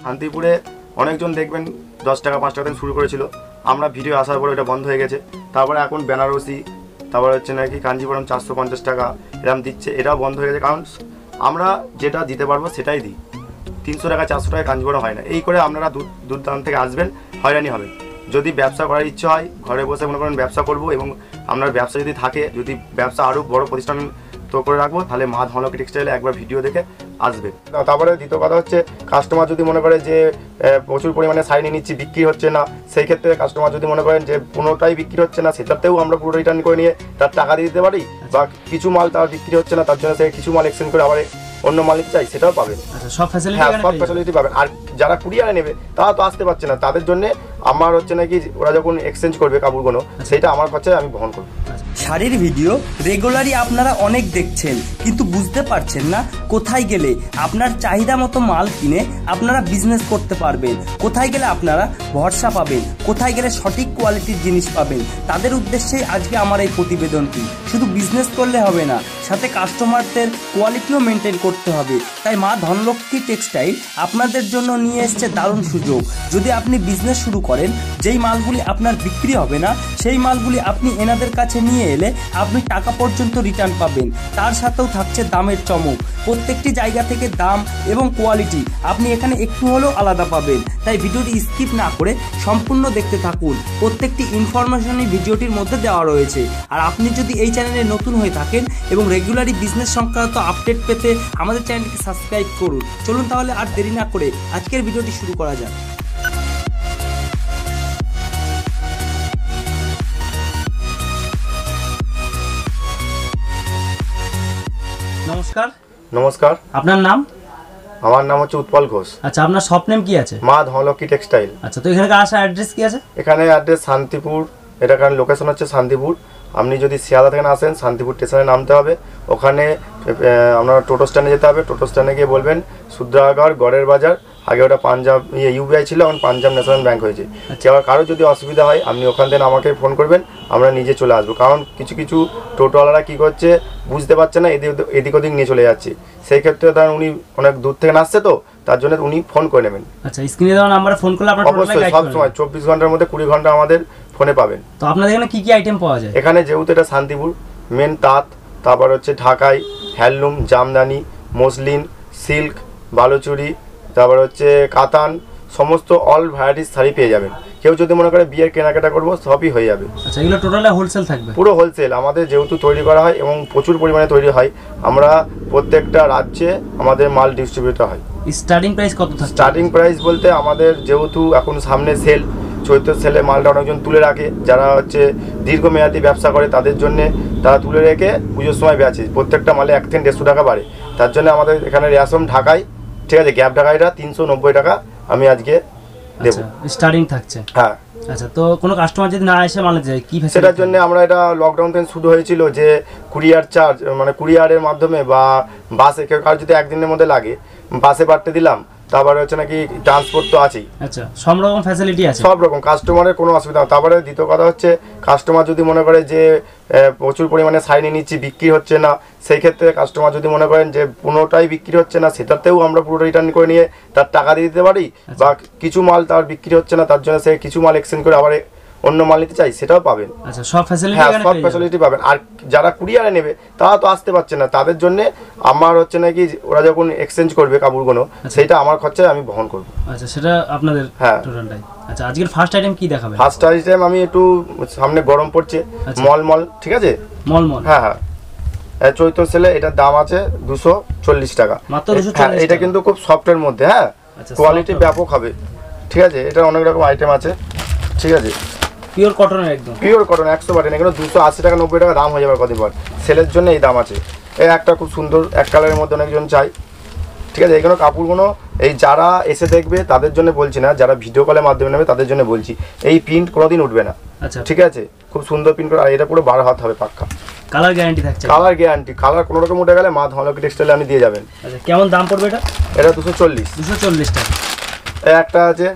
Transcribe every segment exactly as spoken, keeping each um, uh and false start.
শান্তিপুরে অনেকজন দেখবেন দশ টাকা পাঁচ টাকা থেকে শুরু করেছিল, আমরা ভিডিও আসার পরে এটা বন্ধ হয়ে গেছে। তারপরে এখন বেনারসি, তারপরে হচ্ছে নাকি কাঞ্জিপুরম চারশো পঞ্চাশ টাকা এরকম দিচ্ছে, এটাও বন্ধ হয়ে গেছে। কারণ আমরা যেটা দিতে পারবো সেটাই দিই, তিনশো টাকা চারশো টাকা কাঞ্জিপুরম হয় না। এই করে আপনারা দূর দূর দূরান্ত থেকে আসবেন, হয়রানি হবে। যদি ব্যবসা করার ইচ্ছা হয়, ঘরে বসে মনে করেন ব্যবসা করবো, এবং আপনার ব্যবসা যদি থাকে, যদি ব্যবসা আরও বড় প্রতিষ্ঠান তো করে রাখবো, তাহলে মা ধনলক্ষ্মী টেক্সটাইলে একবার ভিডিও দেখে আসবে। তারপরে দ্বিতীয় কথা হচ্ছে, কাস্টমার যদি মনে করে যে প্রচুর পরিমাণে শাড়ি নিয়ে নিচ্ছি, বিক্রি হচ্ছে না, সেই ক্ষেত্রে কাস্টমার যদি মনে করেন যে পুরোটাই বিক্রি হচ্ছে না, সেটাতেও আমরা পুরো রিটার্ন করে নিয়ে তার টাকা দিয়ে দিতে পারি। বা কিছু মাল তার বিক্রি হচ্ছে না, তার জন্য সে কিছু মাল এক্সচেঞ্জ করে আবার অন্য মালিক চাই, সেটাও পাবেন। সব ফ্যাসিলিটি হ্যাঁ সব ফ্যাসিলিটি পাবেন। আর যারা কুরিয়ারে নেবে তারা তো আসতে পারছে না, তাদের জন্য আমার হচ্ছে নাকি ওরা যখন এক্সচেঞ্জ করবে কাপড়গুলো, সেটা আমার খরচায় আমি বহন করবো। শাড়ির ভিডিও রেগুলারই আপনারা অনেক দেখছেন, কিন্তু বুঝতে পারছেন না কোথায় গেলে আপনার চাহিদা মতো মাল কিনে আপনারা বিজনেস করতে পারবেন, কোথায় গেলে আপনারা ভরসা পাবেন, কোথায় গেলে সঠিক কোয়ালিটির জিনিস পাবেন। তাদের উদ্দেশ্যে আজকে আমার এই প্রতিবেদনটি। শুধু বিজনেস করলে হবে না, সাথে কাস্টমারদের কোয়ালিটিও মেনটেন করতে হবে। তাই মা ধনলক্ষ্মী টেক্সটাইল আপনাদের জন্য নিয়ে এসছে দারুণ সুযোগ। যদি আপনি বিজনেস শুরু করেন, যেই মালগুলি আপনার বিক্রি হবে না, সেই মালগুলি আপনি এনাদের কাছে নিয়ে এলে আপনি টাকা পর্যন্ত রিটার্ন পাবেন। তার সাথেও থাকছে দামের চমক। প্রত্যেকটি জায়গা থেকে দাম এবং কোয়ালিটি আপনি এখানে একটু হলেও আলাদা পাবেন। তাই ভিডিওটি স্কিপ না করে সম্পূর্ণ দেখতে থাকুন। প্রত্যেকটি ইনফরমেশনই ভিডিওটির মধ্যে দেওয়া রয়েছে। আর আপনি যদি এই চ্যানেলে নতুন হয়ে থাকেন এবং রেগুলারই বিজনেস সংক্রান্ত আপডেট পেতে আমাদের চ্যানেলটিকে সাবস্ক্রাইব করুন। চলুন তাহলে আর দেরি না করে আজকের ভিডিওটি শুরু করা যাক। নমস্কার। নমস্কার, আপনার নাম? আমার নাম হচ্ছে উৎপল ঘোষ। আচ্ছা, আপনার শপ নেম কি আছে? মা ধনলক্ষ্মী টেক্সটাইল। আচ্ছা, তো এখানে আসার অ্যাড্রেস কি আছে? এখানে অ্যাড্রেস শান্তিপুর, এটা কারণ লোকেশন হচ্ছে শান্তিপুর। আপনি যদি শিয়ালদা থেকে আসেন, শান্তিপুর স্টেশনে নামতে হবে। ওখানে আপনার টোটো স্ট্যান্ডে যেতে হবে। টোটো স্ট্যান্ডে গিয়ে বলবেন সুদ্রাগড় গড়ের বাজার। আগে ওটা পাঞ্জাব ইয়ে ইউবিআই ছিল, এখন পাঞ্জাব ন্যাশনাল ব্যাংক হয়েছে। এবার কারো যদি অসুবিধা হয়, আপনি ওখান থেকে আমাকে ফোন করবেন, আমরা নিজে চলে আসবো। কারণ কিছু কিছু টোটোওয়ালারা কী করছে বুঝতে পারছে না, এদিক এদিক ওদিক নিয়ে চলে যাচ্ছে। সেই ক্ষেত্রে ধরেন উনি অনেক দূর থেকে আসছে, তো তার জন্য উনি ফোন করে নেবেন। আচ্ছা, স্ক্রিনে দেওয়া নাম্বারে ফোন করলে আপনারা অবশ্যই সব সময় চব্বিশ ঘন্টার মধ্যে কুড়ি ঘন্টা আমাদের ফোনে পাবেন। তো আপনাদের এখানে কি কি আইটেম পাওয়া যায়? এখানে যেহেতু এটা শান্তিপুর, মেন তাঁত, তারপর হচ্ছে ঢাকাই, handloom, jamdani, muslin, silk, Baluchari, তারপর হচ্ছে কাতান, সমস্ত অল ভ্যারাইটিস শাড়ি পেয়ে যাবেন। কেউ যদি মনে করে বিয়ের কেনাকাটা করবো, সবই হয়ে যাবে। আচ্ছা, এগুলো টোটালি হোলসেল থাকবে? পুরো হোলসেল। আমাদের যেহেতু তৈরি করা হয় এবং প্রচুর পরিমাণে তৈরি হয়, আমরা প্রত্যেকটা রাজ্যে আমাদের মাল ডিস্ট্রিবিউট হয়। স্টার্টিং প্রাইস কত থাকে? স্টার্টিং প্রাইস বলতে আমাদের যেহেতু এখন সামনে সেল, চৈত্র সেলে মালটা অনেকজন তুলে রাখে, যারা হচ্ছে দীর্ঘমেয়াদী ব্যবসা করে তাদের জন্য তারা তুলে রেখে পুজোর সময় বেচে। প্রত্যেকটা মালে এক থেকে দেড়শো টাকা বাড়ে। তার জন্য আমাদের এখানে রেশম ঢাকাই, ঠিক আছে, গ্যাপ ঢাকাইটা তিনশো নব্বই টাকা আমি আজকে দেবো। স্টার্টিং থাকছে? হ্যাঁ। আচ্ছা, তো কোনো কাস্টমার যদি না এসে মাল যায় কি? সেটার জন্য আমরা এটা লকডাউন থেকে শুরু হয়েছিল যে কুরিয়ার চার্জ, মানে কুরিয়ারের মাধ্যমে বা বাসে, কেউ কার যদি একদিনের মধ্যে লাগে বাসে পাঠতে দিলাম। তারপরে হচ্ছে নাকি ট্রান্সপোর্ট তো আছেই। আচ্ছা, সব রকম ফ্যাসিলিটি আছে, সব রকম। কাস্টমারের কোনো অসুবিধা নেই। তারপরে দ্বিতীয় কথা হচ্ছে, কাস্টমার যদি মনে করে যে প্রচুর পরিমাণে শাড়ি নিয়ে নিচ্ছি, বিক্রি হচ্ছে না, সেই ক্ষেত্রে কাস্টমার যদি মনে করেন যে পুরোটাই বিক্রি হচ্ছে না, সেটাতেও আমরা পুরো রিটার্ন করে নিয়ে তার টাকা দিয়ে দিতে পারি। বা কিছু মাল তার বিক্রি হচ্ছে না, তার জন্য সে কিছু মাল এক্সচেঞ্জ করে আবার অন্য মাল নিতে চাই, সেটাও পাবেন। আচ্ছা, সব ফ্যাসিলিটি হ্যাঁ সব ফ্যাসিলিটি পাবেন। আর যারা কুরিয়ারে নেবে তারা তো আসতে পারছে না, তাদের জন্য আমার হচ্ছে নাকি ওরা যখন এক্সচেঞ্জ করবে কাপড়গুলো, সেটা আমার খরচায় আমি বহন করব। আচ্ছা, সেটা আপনাদের হ্যাঁ টোটালটাই। আচ্ছা, আজকের ফার্স্ট আইটেম কি দেখাবেন? ফার্স্ট আইটেম আমি একটু, সামনে গরম পড়ছে, মল মল, ঠিক আছে, মল মল। হ্যাঁ হ্যাঁ, চৈত্র সেলে এটার দাম আছে দুশো চল্লিশ টাকা মাত্র। দুশো চল্লিশ। এটা কিন্তু খুব সফটের মধ্যে, হ্যাঁ, কোয়ালিটি ব্যাপক হবে, ঠিক আছে। এটা অনেক রকম আইটেম আছে, ঠিক আছে, পিওর কটনের, একদম পিওর কটন, একশো পার্সেন্ট। এগুলো দুশো আশি টাকা নব্বই টাকা দাম হয়ে যাবে কদিন পর। সেলের জন্য এই দাম আছে। এই একটা খুব সুন্দর এক কালারের মধ্যে অনেকজন চাই, ঠিক আছে। এইগুলো কাপড়গুলো এই যারা এসে দেখবে তাদের জন্য বলছি না, যারা ভিডিও কলের মাধ্যমে নেবে তাদের জন্য বলছি। এই প্রিন্ট কোনোদিন উঠবে না, আচ্ছা, ঠিক আছে। খুব সুন্দর প্রিন্ট করা, আর এটা পুরো বারো হাত হবে পাক্কা। কালার গ্যারান্টি থাকছে? কালার গ্যারান্টি, কালার কোনো রকম উঠে গেলে মা ধনলক্ষ্মী টেক্সটাইলে আপনি দিয়ে যাবেন। আচ্ছা, কেমন দাম পড়বে এটা? এটা দুশো চল্লিশ। দুশো চল্লিশ টাকা। এই একটা আছে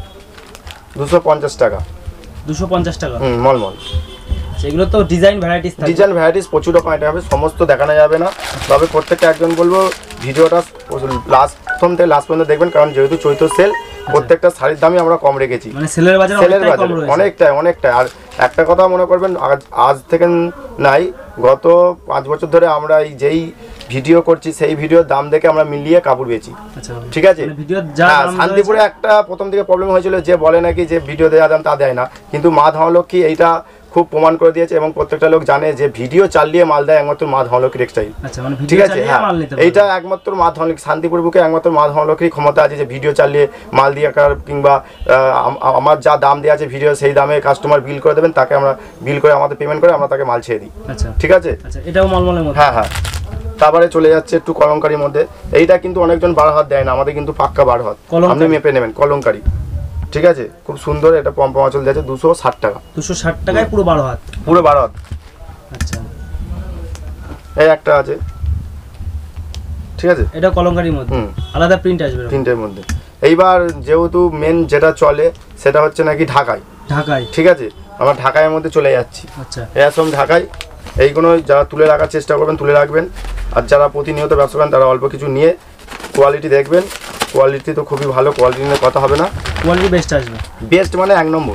দুশো পঞ্চাশ টাকা। দুশো পঞ্চাশ টাকা, হুম, মলমল। সেগুলো তো ডিজাইন ভ্যারাইটিস থাকে? ডিজাইন ভ্যারাইটিস প্রচুর রকম আইটেম হবে, সমস্ত দেখানো যাবে না। তবে প্রত্যেকটা একজন বলবো ভিডিওটা লাস্ট প্রথম থেকে লাস্ট পর্যন্ত দেখবেন, কারণ যেহেতু চৈত্র সেল প্রত্যেকটা শাড়ির দামই আমরা কম রেখেছি, মানে সেলের বাজার সেলের বাজার অনেকটাই অনেকটাই। আর একটা কথা মনে করবেন, আজ আজ থেকে নাই, গত পাঁচ বছর ধরে আমরা এই যেই ভিডিও করছি সেই ভিডিওর দাম দেখে আমরা মিলিয়ে কাপড় বেচি, ঠিক আছে। হ্যাঁ, শান্তিপুরে একটা প্রথম থেকে প্রবলেম হয়েছিল, যে বলে নাকি যে ভিডিও দেওয়া দাম তা দেয় না, কিন্তু মা ধনলক্ষ্মী এইটা খুব প্রমাণ করে দিয়েছে এবং প্রত্যেকটা লোক জানে যে ভিডিও চালিয়ে মাল দেয় একমাত্র মা ধনলক্ষ্মী টেক্সটাইল, ঠিক আছে। হ্যাঁ, এইটা একমাত্র মা ধনলক্ষ্মী, শান্তিপুর বুকে একমাত্র মা ধনলক্ষ্মীর ক্ষমতা আছে যে ভিডিও চালিয়ে মাল দিয়ে কিংবা আমার যা দাম দেওয়া আছে ভিডিও সেই দামে কাস্টমার বিল করে দেবেন, তাকে আমরা বিল করে আমাদের পেমেন্ট করে আমরা তাকে মাল ছেড়ে দিই, ঠিক আছে। এটাও মলমলের মধ্যে। হ্যাঁ হ্যাঁ, তারপরে চলে যাচ্ছে একটু কলমকারির মধ্যে। এইটা কিন্তু অনেকজন বারো হাত দেয় না, আমাদের কিন্তু পাক্কা বারো হাত, আপনি মেপে নেবেন কলমকারি, ঠিক আছে। খুব সুন্দর, এটা পম্পম আঁচল দিয়েছে দুশো ষাট টাকা, দুশো ষাট টাকায় পুরো বারো হাত, পুরো বারো হাত। আচ্ছা, এই একটা আছে, ঠিক আছে, এটা কলমকারির মধ্যে আলাদা প্রিন্ট আসবে প্রিন্টের মধ্যে। এইবার যেহেতু মেন যেটা চলে সেটা হচ্ছে নাকি ঢাকায়, ঢাকায়, ঠিক আছে, আমরা ঢাকাইয়ের মধ্যে চলে যাচ্ছি। আচ্ছা, এরকম ঢাকাই এইগুলো যারা তুলে রাখার চেষ্টা করবেন তুলে রাখবেন, আর যারা প্রতিনিয়ত ব্যবসা করেন তারা অল্প কিছু নিয়ে কোয়ালিটি দেখবেন। কোয়ালিটি তো খুবই ভালো, কোয়ালিটি নিয়ে কথা হবে না, কোয়ালিটি বেস্ট আসবে, বেস্ট মানে এক নম্বর।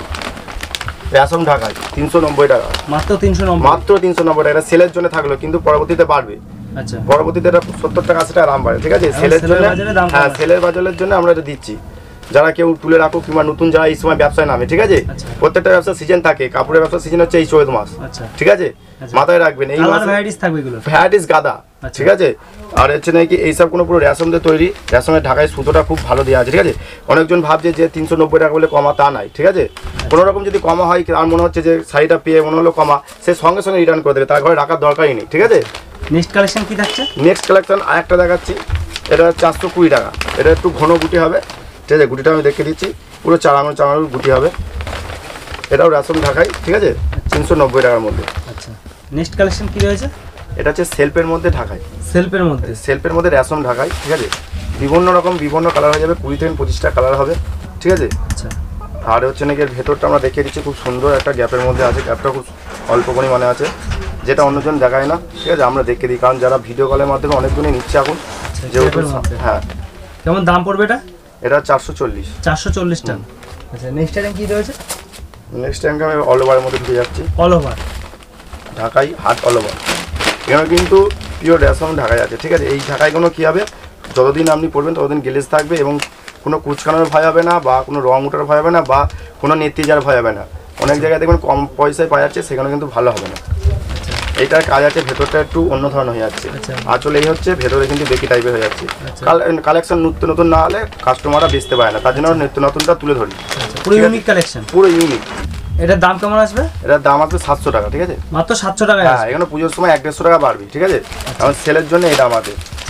রেশম ঢাকায় তিনশো নব্বই টাকা, মাত্র তিনশো নব্বই, মাত্র তিনশো নব্বই টাকা। এটা সেলের জন্য থাকলো, কিন্তু পরবর্তীতে বাড়বে। আচ্ছা, পরবর্তীতে এটা সত্তর টাকা আশি টাকা দাম বাড়ে, ঠিক আছে। সেলের জন্য, হ্যাঁ, সেলের বাজারের জন্য আমরা এটা দিচ্ছি। যারা কেউ তুলে রাখুক কিংবা নতুন যারা এই সময় ব্যবসায় নামে, ঠিক আছে, প্রত্যেকটা ব্যবসার সিজন থাকে, কাপড়ের ব্যবসার সিজন হচ্ছে এই চৈত মাস, ঠিক আছে, মাথায় রাখবেন। এই মাসে ভ্যারাইটিস থাকবে, এগুলো ভ্যারাইটিস গাদা, ঠিক আছে। আর হচ্ছে নাকি এইসব কোনো পুরো রেশম দিয়ে তৈরি, রেশমের ঢাকায় সুতোটা খুব ভালো দেওয়া আছে, ঠিক আছে। অনেকজন ভাবছে যে তিনশো নব্বই টাকা বলে কমা, তা নাই, ঠিক আছে। কোনো রকম যদি কমা হয় আর মনে হচ্ছে যে শাড়িটা পেয়ে মনে হলো কমা, সে সঙ্গে সঙ্গে রিটার্ন করে দেবে, তার ঘরে রাখার দরকারই নেই, ঠিক আছে। নেক্সট কালেকশন কি থাকছে? নেক্সট কালেকশন আরেকটা দেখাচ্ছি, এটা চারশো কুড়ি টাকা। এটা একটু ঘন গুটি হবে, ঠিক আছে, গুটিটা আমি দেখে দিচ্ছি, পুরো চার আঙুল চার আঙুল গুটি হবে। এটাও রেশম ঢাকাই, ঠিক আছে, তিনশো নব্বই টাকার মধ্যে। আচ্ছা, নেক্সট কালেকশন কি রয়েছে? এটা হচ্ছে সেলফের মধ্যে ঢাকাই, সেলফের মধ্যে সেলফের মধ্যে রেশম ঢাকাই, ঠিক আছে। বিভিন্ন রকম বিভিন্ন কালার হয়ে যাবে, কুড়ি থেকে পঁচিশটা কালার হবে, ঠিক আছে। আচ্ছা, আর হচ্ছে নাকি এর ভেতরটা আমরা দেখিয়ে দিচ্ছি, খুব সুন্দর একটা গ্যাপের মধ্যে আছে, গ্যাপটা খুব অল্প পরিমাণে আছে, যেটা অন্যজন দেখায় না, ঠিক আছে, আমরা দেখিয়ে দিই, কারণ যারা ভিডিও কলের মাধ্যমে অনেকজনই নিচ্ছে এখন, যেহেতু। হ্যাঁ, কেমন দাম পড়বে এটা? এটা চারশো চল্লিশ, চারশো চল্লিশ টাকা। আচ্ছা, নেক্সট আইটেম কি রয়েছে? নেক্সট টাইম আমি অল ওভারের মধ্যে ঢুকে যাচ্ছি, অল ওভার ঢাকাই হাট অল ওভার। এখানে কিন্তু পিওর রেশম ঢাকাই আছে, ঠিক আছে। এই ঢাকাইগুলো কী হবে, যতদিন আপনি পরবেন ততদিন গ্লেজ থাকবে এবং কোনো কুচকানোর ভয় হবে না, বা কোনো রং উঠার ভয় হবে না, বা কোনো নেতিজার ভয় হবে না। অনেক জায়গায় দেখবেন কম পয়সায় পাওয়া যাচ্ছে, সেখানে কিন্তু ভালো হবে না। এইটার কাজ আছে, ভেতরটা একটু অন্য ধরনের হয়ে যাচ্ছে, আঁচলে এই হচ্ছে, ভেতরে কিন্তু বেকি টাইপের হয়ে যাচ্ছে। কালেকশন নিত্য নতুন না হলে কাস্টমাররা বেচতে পারে না, তার জন্য নিত্য নতুনটা তুলে ধরি। পুরো ইউনিক কালেকশন, পুরো ইউনিক। এটার দাম কেমন আসবে? এটার দাম আসবে সাতশো টাকা, ঠিক আছে, মাত্র সাতশো টাকা। হ্যাঁ, এখানে পুজোর সময় এক দেড়শো টাকা বাড়বে, ঠিক আছে, কারণ সেলের জন্য এই দাম আছে।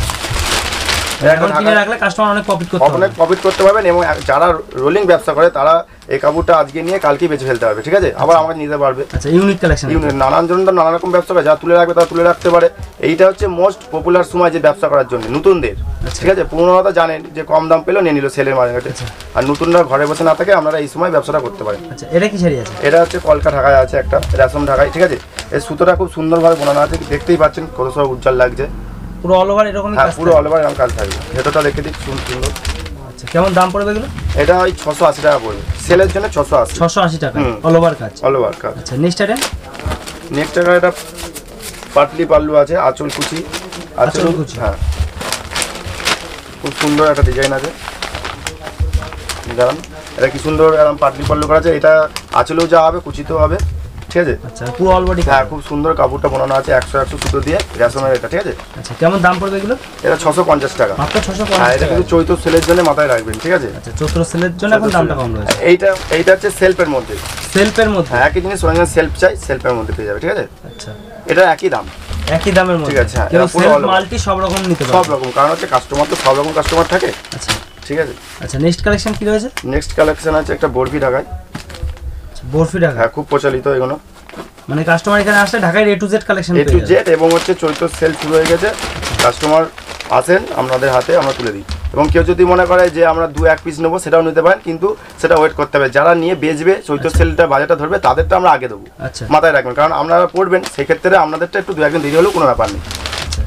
অনেক প্রফিট করতে পারবেন, এবং যারা রোলিং ব্যবসা করে তারা এই কাপড়টা আজকে নিয়ে কালকে বেঁচে ফেলতে পারবে, ঠিক আছে, আবার আমাকে নিতে পারবে। ইউনিক কালেকশন, ইউনিক, নানান জন নানা রকম ব্যবসা করে, যারা তুলে রাখবে তারা তুলে রাখতে পারে। এইটা হচ্ছে মোস্ট পপুলার সময় যে ব্যবসা করার জন্য নতুনদের, ঠিক আছে। পুরোনোরা জানেন যে কম দাম পেলো নিয়ে নিল সেলের মার্কেটে, আর নতুনরা ঘরে বসে না থাকে আপনারা এই সময় ব্যবসাটা করতে পারেন। আচ্ছা, এটা কি শাড়ি আছে? এটা হচ্ছে কলকা ঢাকায় আছে, একটা রেশম ঢাকায়, ঠিক আছে। এই সুতোটা খুব সুন্দরভাবে বোনানো আছে, দেখতেই পাচ্ছেন কত সব উজ্জ্বল লাগছে, পুরো অল ওভার এরকম। হ্যাঁ, পুরো অল ওভার এরকম কাজ থাকবে, ভেতরটা দেখে দিচ্ছি সুন্দর। আচ্ছা, কেমন দাম পড়বে এগুলো? এটা ওই ছশো আশি টাকা পড়বে, সেলের জন্য ছশো আশি, ছশো আশি টাকা অল ওভার কাজ, অল ওভার কাজ। আচ্ছা, নেক্সট আইটেম, নেক্সট আইটেম এটা পাটলি পাল্লু আছে, আঁচল কুচি, আঁচল কুচি, হ্যাঁ, খুব সুন্দর একটা ডিজাইন আছে, দাঁড়ান, এটা কি সুন্দর এরকম পাটলি পাল্লু করা আছে। এটা আঁচলেও যা হবে কুচিতেও হবে, ঠিক আছে। আচ্ছা, পুরো অল বডি, হ্যাঁ, খুব সুন্দর কাপড়টা বানানো আছে, একশো একশো সুতো দিয়ে রেশমের, এটা, ঠিক আছে। আচ্ছা, কেমন দাম পড়বে এগুলো? এটা ছশো পঞ্চাশ টাকা, মাত্র ছশো পঞ্চাশ। হ্যাঁ, এটা কিন্তু চৈত্র সেলের জন্য মাথায় রাখবেন, ঠিক আছে। আচ্ছা, চৈত্র সেলের জন্য এখন দামটা কম রয়েছে। এইটা এইটা হচ্ছে সেলফের মধ্যে, সেলফের মধ্যে, হ্যাঁ, একই জিনিস অনেক সেলফ চাই, সেলফের মধ্যে পেয়ে যাবে, ঠিক আছে। আচ্ছা, এটা একই দাম, একই দামের মধ্যে, ঠিক আছে। হ্যাঁ, এটা পুরো মাল্টি সব রকম নিতে পারবে, সব রকম, কারণ হচ্ছে কাস্টমার তো সব রকম কাস্টমার থাকে। আচ্ছা, ঠিক আছে। আচ্ছা, নেক্সট কালেকশন কি রয়েছে? নেক্সট কালেকশন আছে একটা বরফি ঢাকায়, বরফি ঢাকা, হ্যাঁ, খুব প্রচলিত এগুলো, মানে কাস্টমার এখানে আসলে ঢাকায় A to Z collection, A to Z, এবং হচ্ছে চৈত্র সেল শুরু হয়ে গেছে, কাস্টমার আসেন আপনাদের হাতে আমরা তুলে দিই। এবং কেউ যদি মনে করে যে আমরা দু এক পিস নেবো সেটাও নিতে পারেন, কিন্তু সেটা ওয়েট করতে হবে, যারা নিয়ে বেচবে চৈত্র সেলটা বাজারটা ধরবে তাদেরটা আমরা আগে দেবো, মাথায় রাখবেন, কারণ আপনারা পড়বেন সেক্ষেত্রে আপনাদেরটা একটু দু একদিন দেরি হলেও কোনো ব্যাপার নেই,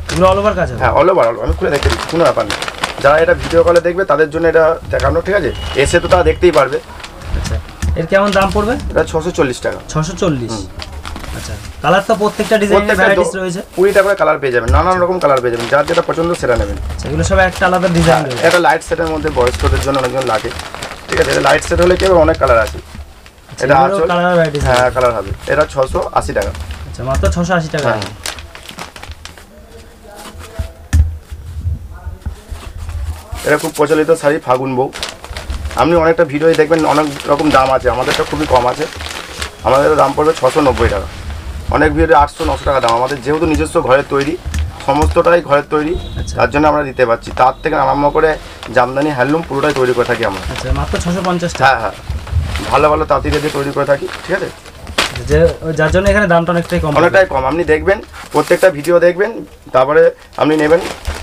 এগুলো অল ওভার কাজ হবে? হ্যাঁ অল ওভার, অল আমি খুলে দেখতে দিচ্ছি, কোনো ব্যাপার নেই। যারা এটা ভিডিও কলে দেখবে তাদের জন্য এটা দেখানো, ঠিক আছে? এসে তো তারা দেখতেই পারবে। আচ্ছা, এর কেমন দাম পড়বে? এটা ছশো চল্লিশ টাকা। ছশো চল্লিশ। আচ্ছা, কালার তো প্রত্যেকটা ডিজাইনের ভ্যারাইটিস রয়েছে? কুড়িটা করে কালার পেয়ে যাবেন, নানান রকম কালার পেয়ে যাবেন, যার যেটা পছন্দ সেটা নেবেন। আচ্ছা, এগুলো সব একটা আলাদা ডিজাইন রয়েছে। এটা লাইট সেটের মধ্যে বয়স্কদের জন্য অনেকজন লাগে, ঠিক আছে? এটা লাইট সেট হলে কি হবে, অনেক কালার আছে। এটা আঁচল, কালার ভ্যারাইটিস, হ্যাঁ কালার হবে। এটা ছশো আশি টাকা। আচ্ছা, মাত্র ছশো আশি টাকা। এটা খুব প্রচলিত শাড়ি ফাগুন বউ। আপনি অনেকটা ভিডিওই দেখবেন, অনেক রকম দাম আছে, আমাদেরটা খুবই কম আছে। আমাদের দাম পড়বে ছশো নব্বই টাকা। অনেক ভিডিও আটশো নশো টাকা দাম। আমাদের যেহেতু নিজস্ব ঘরের তৈরি, সমস্তটাই ঘরের তৈরি, তার জন্য আমরা দিতে পারছি। তার থেকে আরম্ভ করে জামদানি হ্যান্ডলুম পুরোটাই তৈরি করে থাকি আমরা। আচ্ছা, মাত্র ছশো পঞ্চাশ টাকা। হ্যাঁ হ্যাঁ, ভালো ভালো তাঁতি দিয়ে তৈরি করে থাকি, ঠিক আছে? যে যার জন্য এখানে দামটা অনেকটাই কম, অনেকটাই কম। আপনি দেখবেন, প্রত্যেকটা ভিডিও দেখবেন, তারপরে আপনি নেবেন।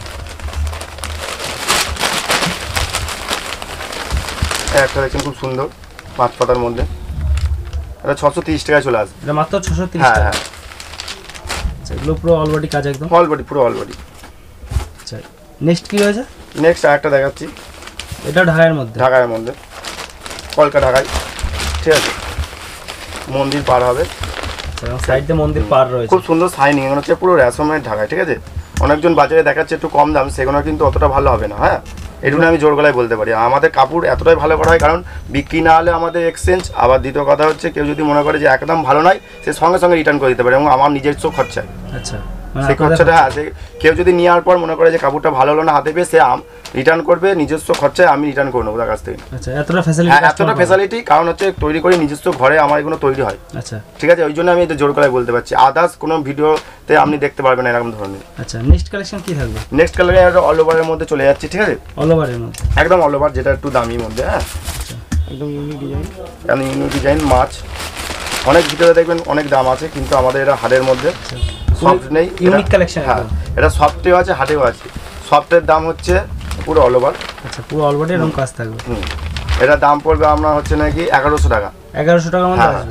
একটা দেখছেন খুব সুন্দর পাঁচ পাতার মধ্যে, এটা ছশো তিরিশ টাকায় চলে আসবে। এটা মাত্র ছশো তিরিশ হ্যাঁ টাকা। হ্যাঁ, আচ্ছা, এগুলো পুরো অল বডি কাজ একদম? অল বডি, পুরো অল বডি। আচ্ছা, নেক্সট কি রয়েছে? নেক্সট আরেকটা দেখাচ্ছি, এটা ঢাকাইয়ের মধ্যে? ঢাকাইয়ের মধ্যে, কলকা ঢাকাই, ঠিক আছে? মন্দির পার হবে, সাইড দিয়ে মন্দির পার রয়েছে। খুব সুন্দর শাইনিং, এগুলো হচ্ছে পুরো রেশমের ঢাকায়, ঠিক আছে? অনেকজন বাজারে দেখাচ্ছে একটু কম দাম, সেগুলো কিন্তু অতটা ভালো হবে না। হ্যাঁ, এটুকু আমি জোর গলায় বলতে পারি। আমাদের কাপড় এতটাই ভালো করা হয়, কারণ বিক্রি না হলে আমাদের এক্সচেঞ্জ। আবার দ্বিতীয় কথা হচ্ছে, কেউ যদি মনে করে যে একদম ভালো নয়, সে সঙ্গে সঙ্গে রিটার্ন করে দিতে পারে, এবং আমার নিজস্ব খরচায়। আচ্ছা, সেই খরচাটা, হ্যাঁ, সে কেউ যদি নেওয়ার পর মনে করে যে কাপড়টা ভালো হলো না, হাতে পেয়ে সে রিটার্ন করবে, নিজস্ব খরচায় আমি রিটার্ন করে নেবো তার কাছ থেকে। আচ্ছা, এতটা ফ্যাসিলিটি? হ্যাঁ, এতটা ফ্যাসিলিটি, কারণ হচ্ছে তৈরি করে নিজস্ব ঘরে আমার এগুলো তৈরি হয়। আচ্ছা, ঠিক আছে, ওই জন্য আমি এটা জোর করে বলতে পারছি। আদার্স কোনো ভিডিওতে আপনি দেখতে পারবেন না এরকম ধরনের। আচ্ছা, নেক্সট কালেকশন কি থাকবে? নেক্সট কালারে অল ওভারের মধ্যে চলে যাচ্ছে, ঠিক আছে? অল ওভারের মধ্যে, একদম অল ওভার, যেটা একটু দামির মধ্যে। হ্যাঁ, একদম ইউনিক ডিজাইন, একদম ইউনিক ডিজাইন। মাছ অনেক ভিতরে দেখবেন অনেক দাম আছে, কিন্তু আমাদের এটা হাটের মধ্যে সফট নেই, ইউনিক কালেকশন। হ্যাঁ, এটা সফটেও আছে, হাটেও আছে। সফটের দাম হচ্ছে পুরো অল ওভার। আচ্ছা, পুরো অল বডি এরকম কাজ থাকবে। হুম, এটা দাম পড়বে আপনার হচ্ছে নাকি এগারোশো টাকা। এগারোশো টাকার মধ্যে আসবে।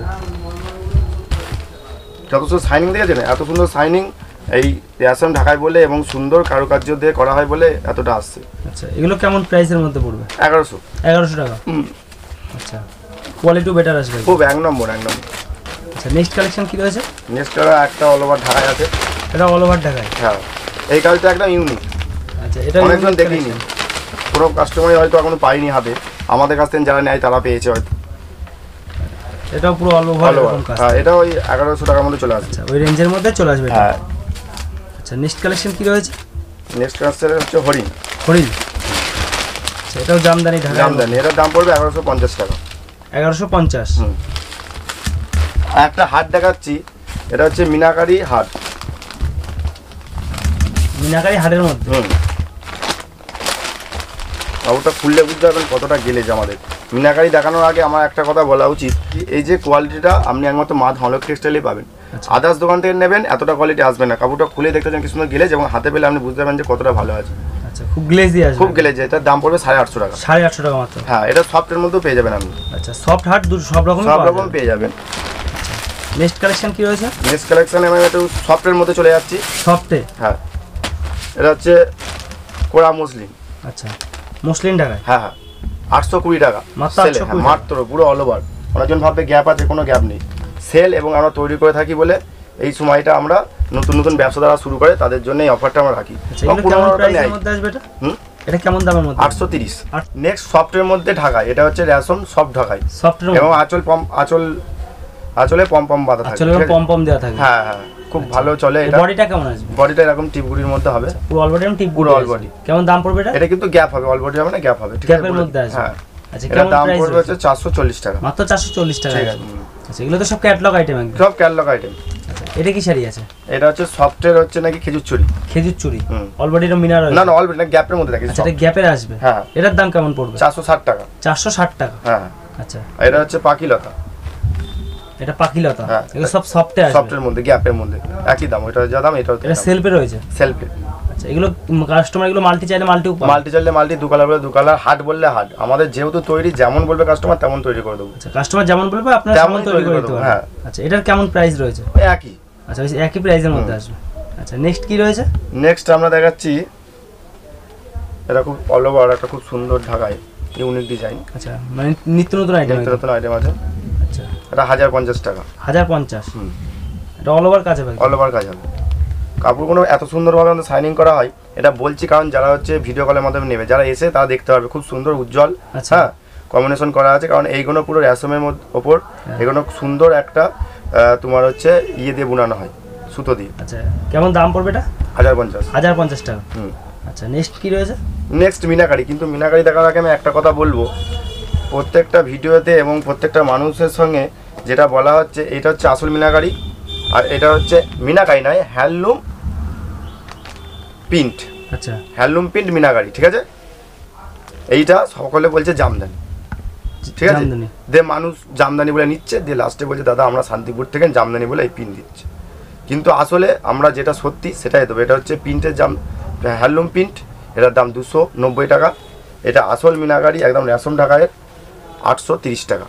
যত সুন্দর শাইনিং দেখেছেন, এত সুন্দর শাইনিং এই রেশম ঢাকায় বলে এবং সুন্দর কারুকার্য দিয়ে করা হয় বলে এতটা আসছে। আচ্ছা, এগুলো কেমন প্রাইসের মধ্যে পড়বে? এগারোশো। এগারোশো টাকা। হুম, আচ্ছা, কোয়ালিটিও বেটার আসবে খুব এক নম্বর, এক নম্বর। আচ্ছা, নেক্সট কালেকশন কি রয়েছে? নেক্সট একটা অল ওভার ঢাকায় আছে। এটা অল ওভার ঢাকায়? হ্যাঁ, এই কাজটা একদম ইউনিক। আচ্ছা, এটা অনেকজন দেখিনি, পুরো কাস্টমারই হয়তো এখনো পাইনি হাতে। আমাদের কাছ থেকে যারা নেয় তারা পেয়েছে হয়তো। এটাও পুরো অল ওভার এরকম কাজ? হ্যাঁ, এটা ওই এগারোশো টাকার মধ্যে চলে আসছে। আচ্ছা, ওই রেঞ্জের মধ্যে চলে আসবে। হ্যাঁ। আচ্ছা, নেক্সট কালেকশন কি রয়েছে? নেক্সট কালেকশন হচ্ছে হরিণ। হরিণ, আচ্ছা, এটাও জামদানি ঢাকা? জামদানি, এটার দাম পড়বে এগারোশো পঞ্চাশ টাকা। এগারোশো পঞ্চাশ। হুম, একটা হাট দেখাচ্ছি, এটা হচ্ছে মিনাকারি হাট। মিনাকারি হাটের মধ্যে? হুম, ওটা খুললে বুঝতে পারবেন কতটা গেলেজ আমাদের। মিনাকারি দেখানোর আগে আমার একটা কথা বলা উচিত, এই যে কোয়ালিটিটা আপনি একমাত্র মা ধনলক টেক্সটাইলে পাবেন। আদার্স দোকান থেকে নেবেন এতটা কোয়ালিটি আসবে না। কাপড়টা খুলে দেখতে চান কি সুন্দর গেলেজ, এবং হাতে পেলে আপনি বুঝতে পারবেন যে কতটা ভালো আছে। আচ্ছা, খুব গ্লেজি আসবে? খুব গেলেজ। এটার দাম পড়বে সাড়ে আটশো টাকা। সাড়ে আটশো টাকা মাত্র? হ্যাঁ, এটা সফটের মধ্যেও পেয়ে যাবেন আপনি। আচ্ছা, সফট হার্ড দুটো সব রকম সব রকম পেয়ে যাবেন। নেক্সট কালেকশন কি রয়েছে? নেক্সট কালেকশনে আমি একটু সফটের মধ্যে চলে যাচ্ছি। সফটে? হ্যাঁ, এটা হচ্ছে কোরা মুসলিম। আচ্ছা, মুসলিম ঢাকায়? হ্যাঁ হ্যাঁ, আটশো কুড়ি টাকা মাত্র? সেল, মাত্র, পুরো অল ওভার। অনেকজন ভাববে গ্যাপ আছে, কোনো গ্যাপ নেই। সেল এবং আমরা তৈরি করে থাকি বলে এই সময়টা আমরা নতুন নতুন ব্যবসা দ্বারা শুরু করে তাদের জন্য এই অফারটা আমরা রাখি। এটা কেমন দামের মধ্যে? আটশো তিরিশ। নেক্সট সফটের মধ্যে ঢাকায়, এটা হচ্ছে রেশম সফট ঢাকায়, সফটের এবং আঁচল পম আঁচল আঁচলে পম পম বাঁধা থাকে, আঁচলে পম পম দেওয়া থাকে। হ্যাঁ হ্যাঁ, খুব ভালো চলে। এটা বডিটা কেমন আসবে? বডিটা এরকম টিপগুড়ির মধ্যে হবে, পুরো অল বডি এরকম টিপগুড়ি? All body. কেমন দাম পড়বে এটা? এটা কিন্তু গ্যাপ হবে, অল বডি হবে না, গ্যাপ হবে, ঠিক আছে? গ্যাপের মধ্যে আসবে। হ্যাঁ। আচ্ছা, এটার দাম পড়বে হচ্ছে চারশো চল্লিশ টাকা। মাত্র চারশো চল্লিশ টাকা? ঠিক আছে। আচ্ছা, এগুলো তো সব ক্যাটালগ আইটেম একদম? সব ক্যাটালগ আইটেম। আচ্ছা, এটা কি শাড়ি আছে? এটা হচ্ছে সফটের হচ্ছে নাকি খেজুর চুরি। খেজুর চুরি? অল বডি এর মিনার? না না, অল বডি না, গ্যাপের মধ্যে থাকে। আচ্ছা, এটা গ্যাপের আসবে? হ্যাঁ। এটার দাম কেমন পড়বে? চারশো ষাট টাকা। চারশো ষাট টাকা? হ্যাঁ। আচ্ছা, এটা হচ্ছে পাখিলতা। এটা পাখিলতা? হ্যাঁ, এগুলো সব সফটে আসবে? সফটের মধ্যে, গ্যাপের মধ্যে একই দাম। এটা যা দাম, এটাও এটা সেলফে রয়েছে? সেলফে। আচ্ছা, এগুলো কাস্টমার এগুলো মাল্টি চাইলে মাল্টি? মাল্টি চাইলে মাল্টি, দু কালার বলে দু কালার, হাট বললে হাট। আমাদের যেহেতু তৈরি, যেমন বলবে কাস্টমার তেমন তৈরি করে দেবো। আচ্ছা, কাস্টমার যেমন বলবে আপনারা তেমন তৈরি করে দেবো। হ্যাঁ। আচ্ছা, এটার কেমন প্রাইস রয়েছে? একই। আচ্ছা, একই প্রাইসের মধ্যে আসবে? আচ্ছা নেক্সট কি রয়েছে? নেক্সট আমরা দেখাচ্ছি এটা খুব অল ওভার একটা খুব সুন্দর ঢাকায় ইউনিক ডিজাইন। আচ্ছা মানে নিত্য নতুন আইটেম। নিত্য নতুন আইটেম আছে। আচ্ছা এটা হাজার পঞ্চাশ টাকা। হাজার পঞ্চাশ। হুম এটা অল ওভার কাজ হবে? অল ওভার কাজ হবে। কাপড়গুলো এত সুন্দরভাবে আমাদের শাইনিং করা হয়, এটা বলছি কারণ যারা হচ্ছে ভিডিও কলের মাধ্যমে নেবে, যারা এসে তারা দেখতে পারবে খুব সুন্দর উজ্জ্বল। হ্যাঁ কম্বিনেশন করা আছে, কারণ এইগুলো পুরো রেশমের মধ্যে ওপর এগুলো সুন্দর একটা তোমার হচ্ছে ইয়ে দিয়ে বোনানো হয় সুতো দিয়ে। আচ্ছা কেমন দাম পড়বে এটা? হাজার পঞ্চাশ। হাজার পঞ্চাশ টাকা। হুম আচ্ছা নেক্সট কি রয়েছে? নেক্সট মিনাকারি। কিন্তু মিনাকারি দেখার আগে আমি একটা কথা বলবো, প্রত্যেকটা ভিডিওতে এবং প্রত্যেকটা মানুষের সঙ্গে যেটা বলা হচ্ছে এটা হচ্ছে আসল মিনাকারি, আর এটা হচ্ছে মিনাকারি নয়, হ্যান্ডলুম প্রিন্ট। আচ্ছা হ্যান্ডলুম প্রিন্ট মিনাকারি, ঠিক আছে। এইটা সকলে বলছে জামদানি, ঠিক আছে। দে মানুষ জামদানি বলে নিচ্ছে, দিয়ে লাস্টে বলছে দাদা আমরা শান্তিপুর থেকে জামদানি বলে এই প্রিন্ট দিচ্ছে, কিন্তু আসলে আমরা যেটা সত্যি সেটাই দেবো। এটা হচ্ছে প্রিন্টের জাম হ্যান্ডলুম প্রিন্ট, এটার দাম দুশো নব্বই টাকা। এটা আসল মিনাকারি একদম রেশম ঢাকায়ের আটশো তিরিশ টাকা।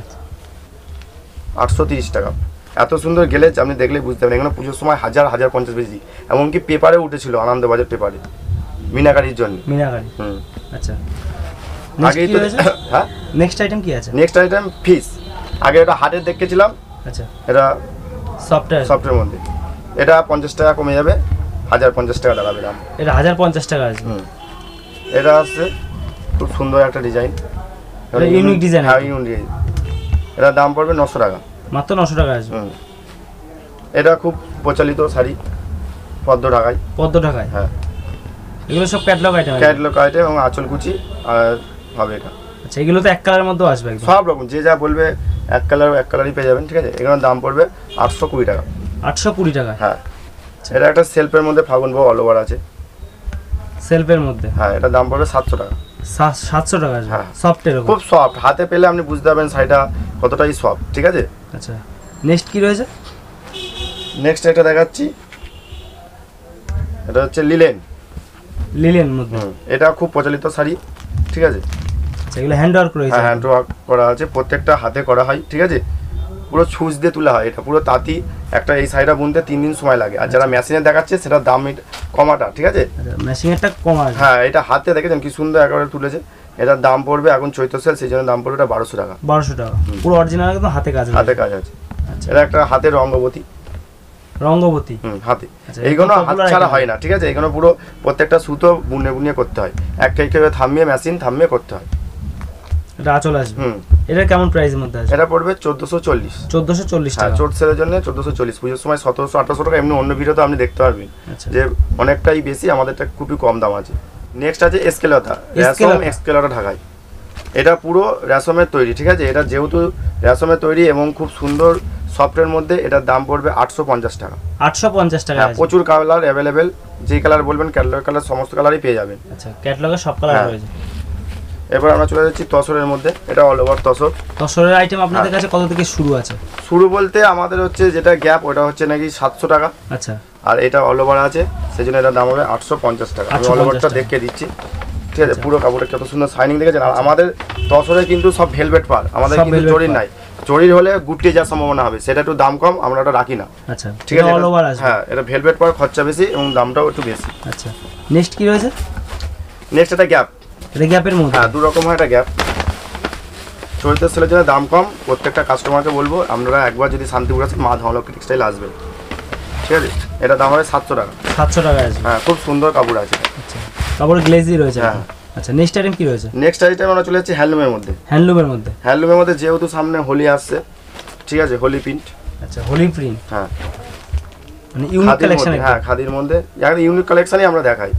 আটশো তিরিশ টাকা। এত সুন্দর গেলেজ আপনি দেখলেই বুঝতে পারেন। এখানে পুজোর সময় হাজার হাজার পঞ্চাশ বেশি, এমনকি পেপারে উঠেছিল আনন্দবাজার পেপারে মিনাকারির জন্য। মিনাকারি। হুম আচ্ছা আগেই তো হ্যাঁ নেক্সট আইটেম কি আছে? Next item fish. আগে এটা হাটের দেখেছিলাম। আচ্ছা এটা সফটওয়্যার সফটের মধ্যে, এটা পঞ্চাশ টাকা কমে যাবে, হাজার পঞ্চাশ টাকা দাঁড়াবে দাম। এটা হাজার পঞ্চাশ টাকা আছে। হুম এটা আসছে খুব সুন্দর একটা ডিজাইন, ইউনিক ডিজাইন। হ্যাঁ ইউনিক ডিজাইন। এটার দাম পড়বে নশো টাকা। মাত্র নশো টাকা আসবে। হুম এটা খুব প্রচলিত শাড়ি পদ্ম ঢাকায়। পদ্ম ঢাকায়? হ্যাঁ এগুলো সব ক্যাটলগ আইটেম। ক্যাটলগ আইটেম এবং আঁচল কুচি আর হবে এটা। আচ্ছা এগুলো তো এক কালারের মধ্যে আসবে একদম? সব রকম যে যা বলবে এক কালার এক কালারই পেয়ে যাবেন, ঠিক আছে। এগুলোর দাম পড়বে আটশো কুড়ি টাকা। আটশো কুড়ি টাকা? হ্যাঁ এটা একটা সেলফের মধ্যে ফাগুন বউ অল ওভার আছে। সেলফের মধ্যে? হ্যাঁ এটার দাম পড়বে সাতশো টাকা। সাতশো টাকা আসবে? হ্যাঁ সফট এরকম? খুব সফট, হাতে পেলে আপনি বুঝতে পারবেন শাড়িটা কতটাই সফট, ঠিক আছে। আচ্ছা নেক্সট কি রয়েছে? নেক্সট এটা দেখাচ্ছি, এটা হচ্ছে লিলেন। লিলেন মধ্যে? এটা খুব প্রচলিত শাড়ি, ঠিক আছে। আচ্ছা এগুলো হ্যান্ড ওয়ার্ক রয়েছে? হ্যাঁ হ্যান্ড ওয়ার্ক করা আছে, প্রত্যেকটা হাতে করা হয়, ঠিক আছে। পুরো ছুঁচ দিয়ে তোলা হয়, এটা পুরো তাঁতি। একটা এই শাড়িটা বুনতে তিন দিন সময় লাগে, আর যারা মেশিনে দেখাচ্ছে সেটার দাম কমাটা, ঠিক আছে। মেশিনেরটা কমা? হ্যাঁ এটা হাতে দেখেছেন কি সুন্দর একেবারে তুলেছে। এটার দাম পড়বে এখন চৈত্র সেল, সেই জন্য দাম পড়বে এটা বারোশো টাকা। বারোশো টাকা পুরো অরিজিনাল একদম হাতে কাজ? হাতে কাজ আছে। এটা একটা হাতের রঙ্গবতী। রঙ্গবতী? হুম হাতে। এইগুলো হাত ছাড়া হয় না, ঠিক আছে। এগুলো পুরো প্রত্যেকটা সুতো বুনে বুনিয়ে করতে হয়, এক এক করে থামিয়ে মেশিন থামিয়ে করতে হয়। এটা আঁচল আসবে? হুম এটা কেমন প্রাইসের মধ্যে আছে? এটা পড়বে চোদ্দোশো চল্লিশ। চোদ্দোশো চল্লিশ টাকা? চোট সেলের জন্য চোদ্দোশো চল্লিশ, পুজোর সময় সতেরোশো আঠারোশো টাকা। এমনি অন্য ভিডিওতে আপনি দেখতে পারবেন যে অনেকটাই বেশি, আমাদেরটা খুবই কম দাম আছে। নেক্সট আছে এসকেলতা। রেশম এসকেলতা ঢাকায়। এটা পুরো রেশমের তৈরি, ঠিক আছে। এটা যেহেতু রেশমের তৈরি এবং খুব সুন্দর সফটের মধ্যে, এটার দাম পড়বে আটশো পঞ্চাশ টাকা। আটশো পঞ্চাশ টাকা? প্রচুর কালার অ্যাভেলেবেল, যে কালার বলবেন ক্যাটালগ কালার সমস্ত কালারই পেয়ে যাবেন। আচ্ছা ক্যাটালগে সব কালার রয়েছে। এবার আমরা চলে যাচ্ছি তসরের মধ্যে। এটা অল ওভার তসর। তসরের আইটেম আপনাদের কাছে কত থেকে শুরু আছে? শুরু বলতে আমাদের হচ্ছে যেটা গ্যাপ ওটা হচ্ছে নাকি সাতশো টাকা। আচ্ছা আর এটা অল ওভার আছে, সেই জন্য এটার দাম হবে আটশো পঞ্চাশ টাকা। আমি অল ওভারটা দেখে দিচ্ছি, ঠিক আছে। পুরো কাপড়টা কত সুন্দর শাইনিং দেখেছেন। আর আমাদের তসরে কিন্তু সব ভেলভেট পার, আমাদের কিন্তু জরির নাই। জরির হলে গুটিয়ে যাওয়ার সম্ভাবনা হবে, সেটা একটু দাম কম, আমরা ওটা রাখি না। আচ্ছা ঠিক আছে। অল ওভার আছে। হ্যাঁ এটা ভেলভেট পার, খরচা বেশি এবং দামটাও একটু বেশি। আচ্ছা নেক্সট কি রয়েছে? নেক্সট এটা গ্যাপ। এটা গ্যাপের মধ্যে? হ্যাঁ দু রকম হয় এটা গ্যাপ। চৈত্র সেলের জন্য দাম কম। প্রত্যেকটা কাস্টমারকে বলবো আপনারা একবার যদি শান্তিপুর আসেন মা ধনলক্ষ্মী টেক্সটাইল আসবেন, ঠিক আছে। এটা দাম হবে সাতশো টাকা। সাতশো টাকা আছে? হ্যাঁ খুব সুন্দর কাপড় আছে। আচ্ছা কাপড় গ্লেজি রয়েছে? হ্যাঁ। আচ্ছা নেক্সট আইটেম কি রয়েছে? নেক্সট আইটেম আমরা চলে যাচ্ছি হ্যান্ডলুমের মধ্যে। হ্যান্ডলুমের মধ্যে? হ্যান্ডলুমের মধ্যে যেহেতু সামনে হোলি আসছে, ঠিক আছে, হোলি প্রিন্ট। আচ্ছা হোলি প্রিন্ট? হ্যাঁ মানে ইউনিক কালেকশন? হ্যাঁ খাদির মধ্যে একদম ইউনিক কালেকশনই আমরা দেখাই।